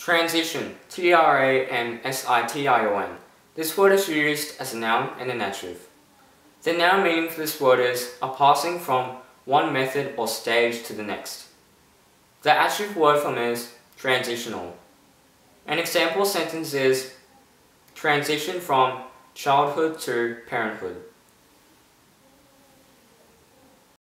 Transition, T-R-A-N-S-I-T-I-O-N. This word is used as a noun and an adjective. The noun meaning for this word is a passing from one method or stage to the next. The adjective word form is transitional. An example sentence is transition from childhood to parenthood.